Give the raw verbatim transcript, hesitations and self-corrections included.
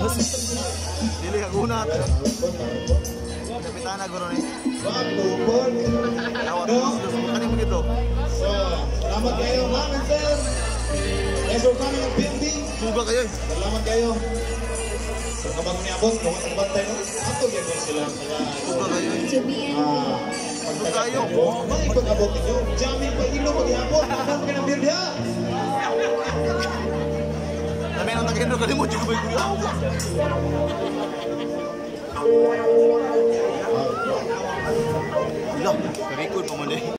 Dili ka kunat. Kapitana guro ni. Awat dos kani mo gito. So, salamat kayo, ma'am and sir. Thanks for coming and building. Suga kayo. Salamat kayo. Sa kabang niabot, kung ang bantay no, ato gyud sila. Suga kayo. Ah, Suga kayo. mga ipag-abot ninyo. Jamming pa ilo maghapon, abot ka ng build ha. Dami nang takin do kalimot jud ko kuya. Ilang, karikod pa man eh.